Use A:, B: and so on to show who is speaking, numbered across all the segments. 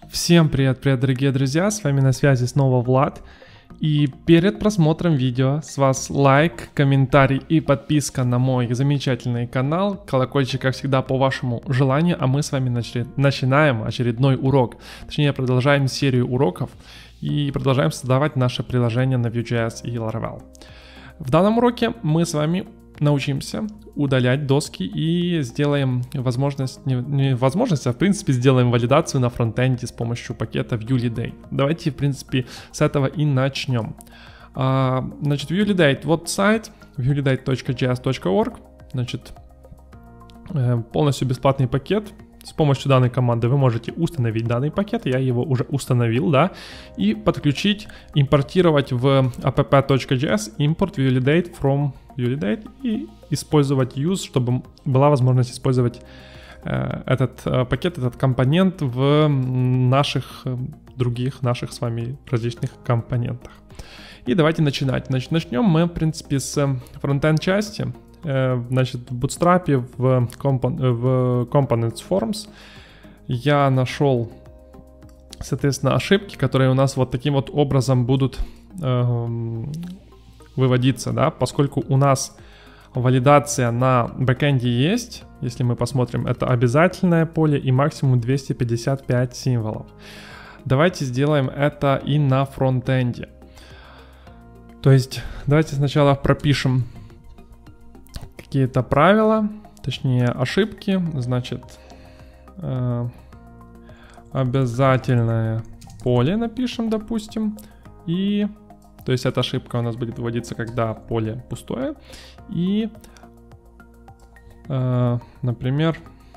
A: Всем привет-привет, дорогие друзья, с вами на связи снова Влад. И перед просмотром видео с вас лайк, комментарий и подписка на мой замечательный канал. Колокольчик, как всегда, по вашему желанию, а мы с вами начинаем очередной урок. Точнее, продолжаем серию уроков и продолжаем создавать наше приложение на Vue.js и Laravel. В данном уроке мы с вами научимся удалять доски и сделаем в принципе сделаем валидацию на фронтенде с помощью пакета VueLidate. Давайте в принципе с этого и начнем. Значит, VueLidate, вот сайт viewlidate.js.org, значит, полностью бесплатный пакет. С помощью данной команды вы можете установить данный пакет, я его уже установил, да, и подключить, импортировать в app.js import VueLidate from VueLidate и использовать use, чтобы была возможность использовать этот пакет, этот компонент в наших наших с вами различных компонентах. И давайте начинать. Значит, начнем мы, в принципе, с фронтенд части. Значит, в Bootstrap, в Components Forms я нашел, соответственно, ошибки, которые у нас вот таким вот образом будут выводиться, да, поскольку у нас валидация на бэкэнде есть, если мы посмотрим, это обязательное поле и максимум 255 символов. Давайте сделаем это и на фронтенде. То есть давайте сначала пропишем какие-то правила, точнее ошибки, значит, обязательное поле напишем, допустим, и, то есть эта ошибка у нас будет выводиться, когда поле пустое, и, например,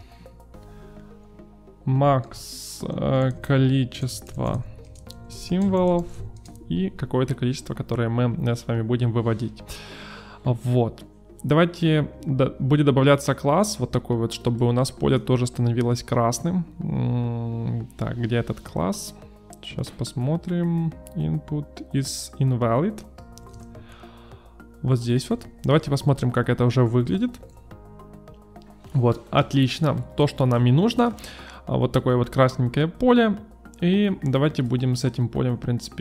A: макс количество символов и какое-то количество, которое мы с вами будем выводить. Вот. Давайте будет добавляться класс вот такой вот, чтобы у нас поле тоже становилось красным. Так, где этот класс? Сейчас посмотрим. Input is invalid. Вот здесь вот. Давайте посмотрим, как это уже выглядит. Вот, отлично. То, что нам и нужно. Вот такое вот красненькое поле. И давайте будем с этим полем, в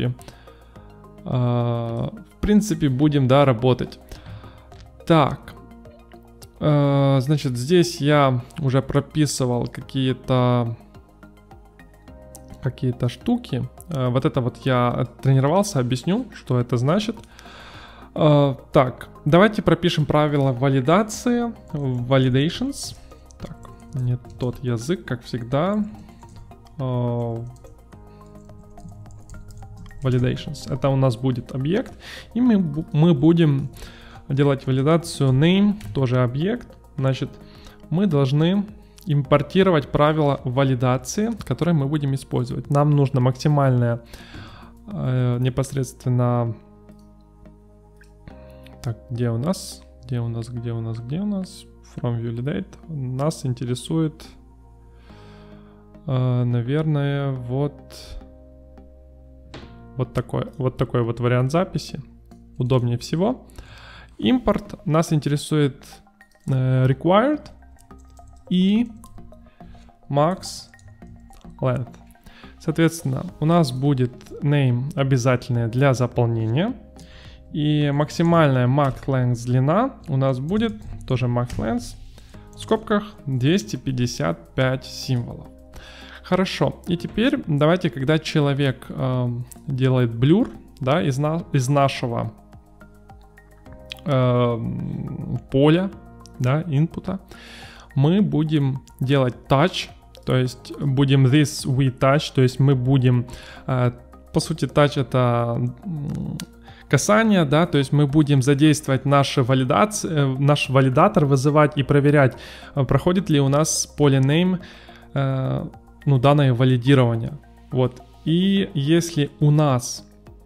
A: принципе, будем, да, работать. Так, значит, здесь я уже прописывал какие-то штуки. Вот это вот я тренировался, объясню, что это значит. Так, давайте пропишем правила валидации, validations. Так, не тот язык, как всегда. Validations. Это у нас будет объект, и мы будем делать валидацию name, тоже объект. Значит, мы должны импортировать правила валидации, которые мы будем использовать. Нам нужно максимальное непосредственно... Так, где у нас? From VueLidate. Нас интересует, наверное, вот такой вот вариант записи. Удобнее всего. Импорт нас интересует required и max length. Соответственно, у нас будет name обязательное для заполнения. И максимальная max length длина у нас будет тоже max length в скобках 255 символов. Хорошо. И теперь давайте, когда человек делает blur, да, из нашего поля, да, инпута, мы будем делать touch, то есть будем this we touch, то есть мы будем, по сути, touch это касание, да, то есть мы будем задействовать наш валидатор, вызывать и проверять, проходит ли у нас поле name, ну, данное валидирование. Вот. И если у нас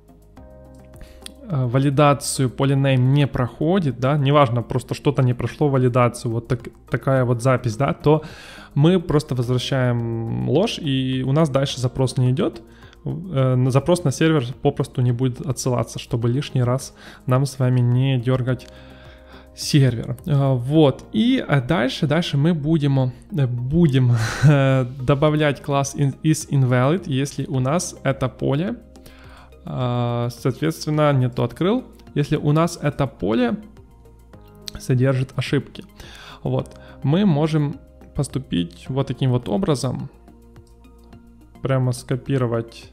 A: валидацию polyName не проходит, да, неважно, просто что-то не прошло валидацию, вот такая вот запись, да, то мы просто возвращаем ложь, и у нас дальше запрос не идет, запрос на сервер попросту не будет отсылаться, чтобы лишний раз нам с вами не дергать сервер. Вот. И дальше мы будем добавлять класс isInvalid, если у нас это поле, соответственно, не то открыл, если у нас это поле содержит ошибки. Вот. Мы можем поступить вот таким вот образом. Прямо скопировать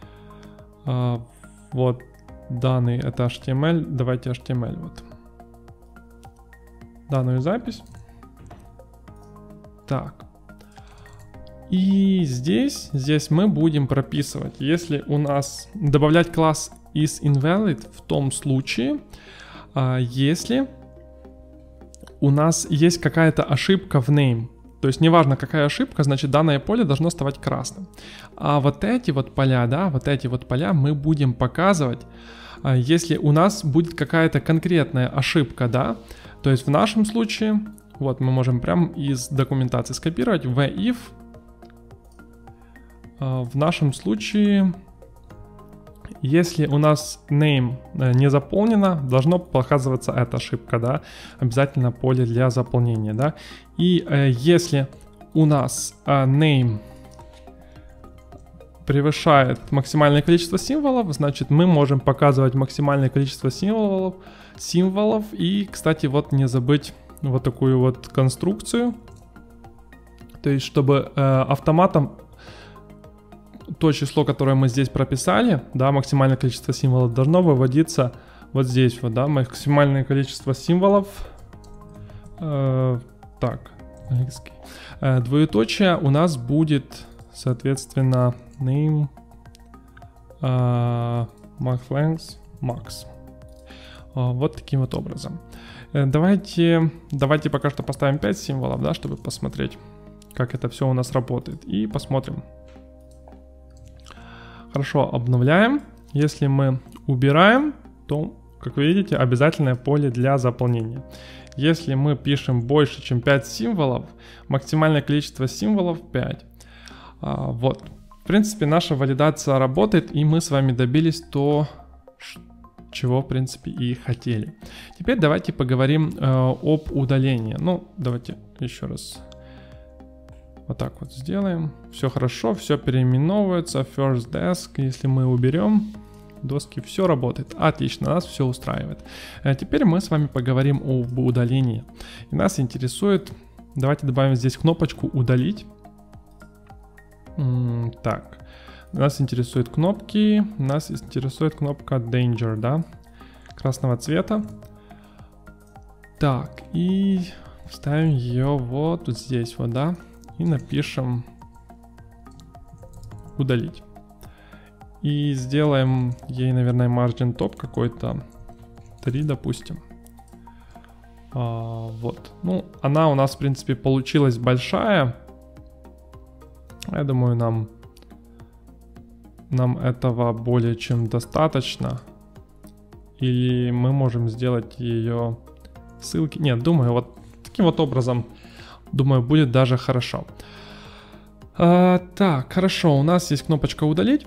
A: вот данный, это HTML. Давайте HTML вот. Данную запись. Так. И здесь мы будем прописывать, если у нас добавлять класс isInvalid в том случае, если у нас есть какая-то ошибка в name. То есть неважно какая ошибка, значит данное поле должно оставать красным. А вот эти вот поля, да, вот эти вот поля мы будем показывать, если у нас будет какая-то конкретная ошибка, да. То есть в нашем случае, вот мы можем прямо из документации скопировать if. В нашем случае, если у нас name не заполнено, должно показываться эта ошибка, да, обязательно поле для заполнения, да. И если у нас name превышает максимальное количество символов, значит мы можем показывать максимальное количество символов. И, кстати, вот не забыть вот такую вот конструкцию, то есть чтобы автоматом то число, которое мы здесь прописали, да, максимальное количество символов должно выводиться вот здесь вот, да, максимальное количество символов, так, английский, двоеточие у нас будет, соответственно, name, max length, max, вот таким вот образом. Давайте пока что поставим 5 символов, да, чтобы посмотреть, как это все у нас работает, и посмотрим. Хорошо, обновляем. Если мы убираем, то, как вы видите, обязательное поле для заполнения. Если мы пишем больше, чем 5 символов, максимальное количество символов 5. Вот. В принципе, наша валидация работает, и мы с вами добились то, чего, в принципе, и хотели. Теперь давайте поговорим об удалении. Ну, давайте еще раз. Вот так вот сделаем. Все хорошо, все переименовывается. First Desk, если мы уберем доски, все работает. Отлично, нас все устраивает. Теперь мы с вами поговорим об удалении. И нас интересует, давайте добавим здесь кнопочку «Удалить». Так, нас интересует кнопки. Нас интересует кнопка Danger, да, красного цвета. Так, и вставим ее вот здесь вот, да. И напишем «Удалить». И сделаем ей, наверное, margin top какой-то 3, допустим. Вот. Ну, она у нас, в принципе, получилась большая. Я думаю, нам этого более чем достаточно. Или мы можем сделать ее ссылки. Нет, думаю, вот таким вот образом... Думаю, будет даже хорошо. Так, хорошо, у нас есть кнопочка «Удалить».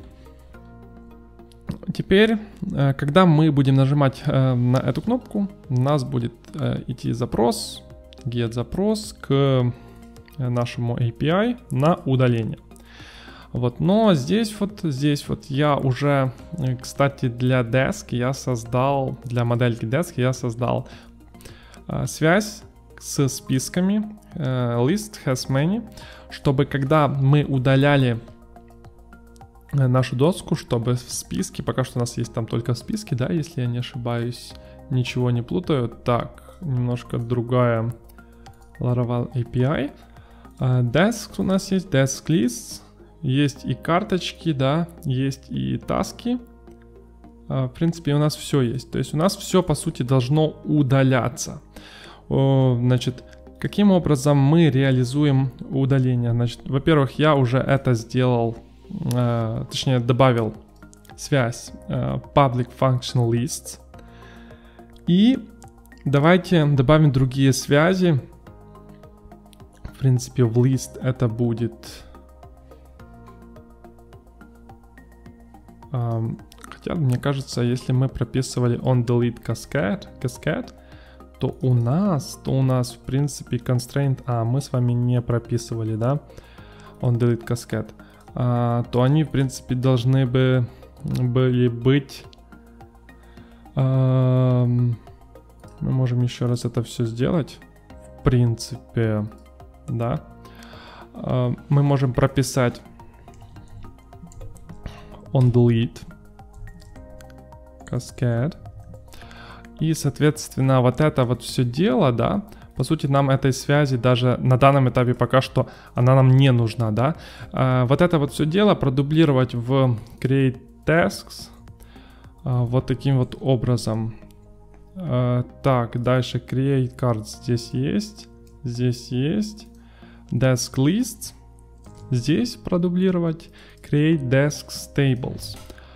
A: Теперь, когда мы будем нажимать на эту кнопку, у нас будет идти запрос, get запрос к нашему API на удаление. Вот, но здесь вот я уже, кстати, для Desk я создал, для модельки Desk я создал связь с списками, list has many, чтобы когда мы удаляли нашу доску, чтобы в списке, пока что у нас есть там только списки, да, если я не ошибаюсь, ничего не путаю. Так, немножко другая Laravel API. Desk у нас есть, desk lists, есть и карточки, да, есть и таски. В принципе, у нас все есть. То есть у нас все, по сути, должно удаляться. Значит, каким образом мы реализуем удаление? Значит, во-первых, я уже это сделал, точнее добавил связь public functional lists. И давайте добавим другие связи. В принципе, в list это будет... Хотя, мне кажется, если мы прописывали onDelete cascade, то у нас в принципе constraint, мы с вами не прописывали, да, on delete cascade, то они в принципе должны были быть, мы можем еще раз это все сделать, в принципе, да, мы можем прописать on delete cascade. И, соответственно, вот это вот все дело, да, по сути, нам этой связи даже на данном этапе пока что она нам не нужна, да. Вот это вот все дело продублировать в create tasks вот таким вот образом. Так, дальше create cards здесь есть, desk lists, здесь продублировать create desks tables.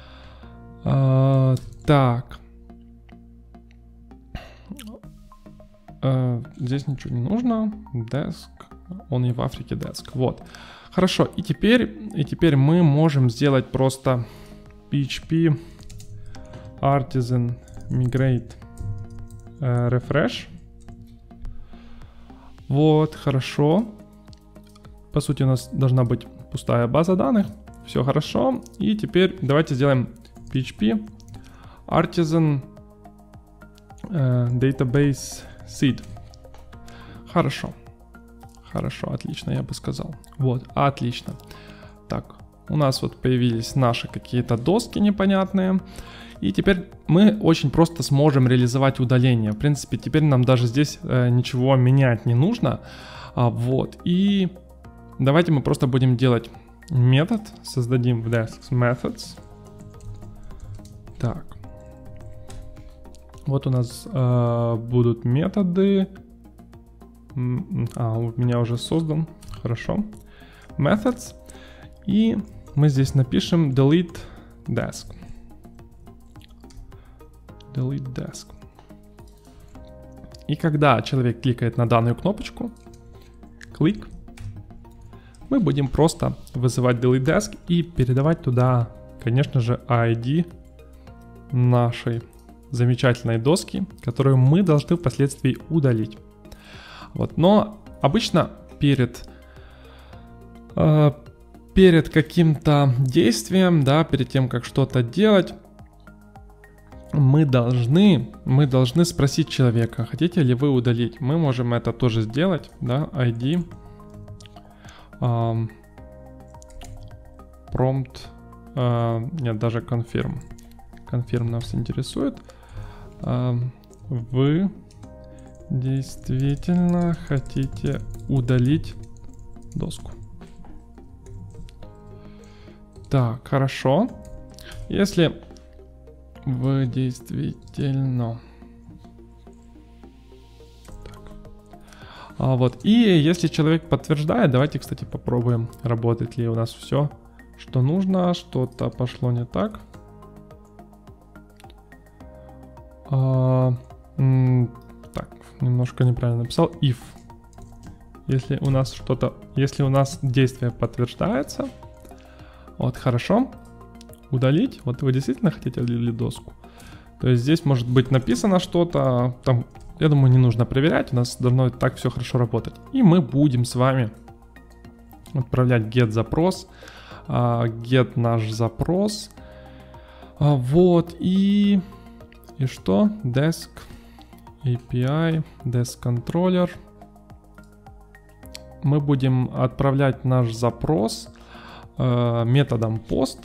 A: Так. Здесь ничего не нужно. Desk. Он и в Африке desk. Вот. Хорошо. И теперь мы можем сделать просто PHP artisan migrate refresh. Вот. Хорошо. По сути, у нас должна быть пустая база данных. Все хорошо. И теперь давайте сделаем PHP artisan database seed. Хорошо, отлично, я бы сказал. Вот, отлично. Так, у нас вот появились наши какие-то доски непонятные. И теперь мы очень просто сможем реализовать удаление. В принципе, теперь нам даже здесь ничего менять не нужно. Вот, и давайте мы просто будем делать метод. Создадим в desks methods. Так. Вот у нас будут методы. У меня уже создан. Хорошо. Methods. И мы здесь напишем delete desk. Delete desk. И когда человек кликает на данную кнопочку, клик, мы будем просто вызывать delete desk и передавать туда, конечно же, ID нашей замечательной доски, которую мы должны впоследствии удалить. Вот. Но обычно перед каким-то действием, да, перед тем, как что-то делать, мы должны спросить человека, хотите ли вы удалить. Мы можем это тоже сделать, да, ID prompt, нет, даже confirm. Confirm нас интересует. Вы действительно хотите удалить доску. Так, хорошо. Если вы действительно... Так. Вот. И если человек подтверждает, давайте, кстати, попробуем, работает ли у нас все, что нужно, что-то пошло не так. Так, немножко неправильно написал. If. Если у нас действие подтверждается, вот, хорошо, удалить, вот вы действительно хотите удалить доску. То есть здесь может быть написано что-то, там, я думаю, не нужно проверять, у нас должно так все хорошо работать. И мы будем с вами отправлять get запрос, get наш запрос, вот, и что? Desk API, Desk Controller. Мы будем отправлять наш запрос методом post,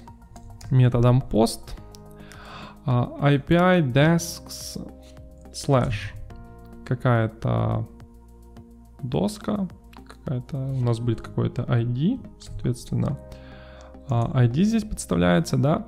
A: API desks slash какая-то доска, у нас будет какой-то ID, соответственно, ID здесь подставляется, да,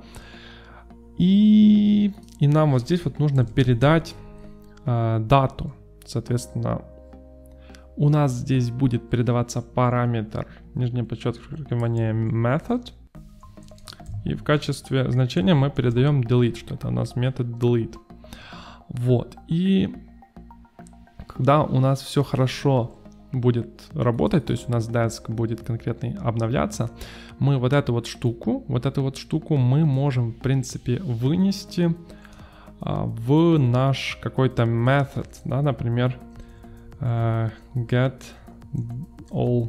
A: и нам вот здесь вот нужно передать дату, соответственно, у нас здесь будет передаваться параметр нижнее подчеркивание method, и в качестве значения мы передаем delete, что это у нас метод delete. Вот, и когда у нас все хорошо будет работать, то есть у нас desk будет конкретно обновляться, мы вот эту вот штуку мы можем в принципе вынести в наш какой-то method, да, например, get all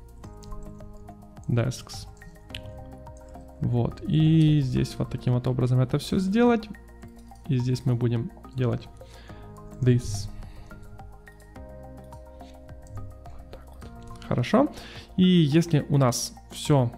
A: desks. Вот, и здесь вот таким вот образом это все сделать. И здесь мы будем делать this. Вот так вот. Хорошо. И если у нас все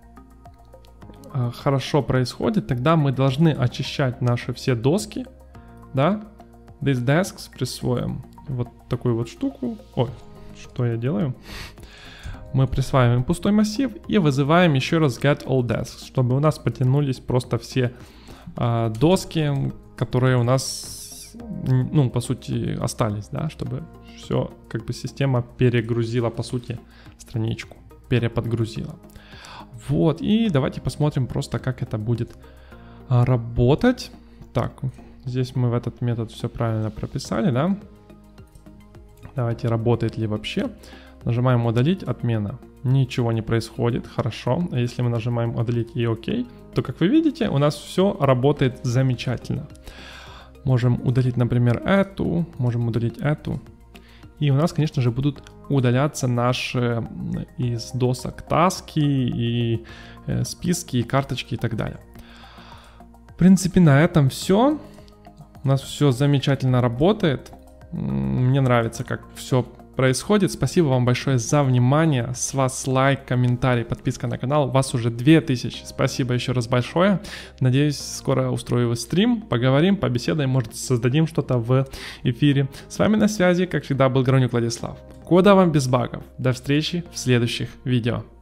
A: хорошо происходит, тогда мы должны очищать наши все доски, да, this desks, присвоим вот такую вот штуку. Ой, что я делаю? Мы присваиваем пустой массив и вызываем еще раз get all desks, чтобы у нас потянулись просто все доски, которые у нас, ну, по сути, остались, да, чтобы все, как бы система перегрузила, по сути, страничку, переподгрузила. Вот, и давайте посмотрим просто, как это будет работать. Так, здесь мы в этот метод все правильно прописали, да. Давайте, работает ли вообще. Нажимаем удалить, отмена. Ничего не происходит, хорошо. А если мы нажимаем удалить и ОК, то, как вы видите, у нас все работает замечательно. Можем удалить, например, эту, можем удалить эту. И у нас, конечно же, будут удаляться наши из досок таски и списки, и карточки и так далее. В принципе, на этом все. У нас все замечательно работает. Мне нравится, как все происходит. Спасибо вам большое за внимание. С вас лайк, комментарий, подписка на канал. Вас уже 2000. Спасибо еще раз большое. Надеюсь, скоро устрою стрим, поговорим, побеседуем, может, создадим что-то в эфире. С вами на связи, как всегда, был Горонюк Владислав. Кода вам без багов. До встречи в следующих видео.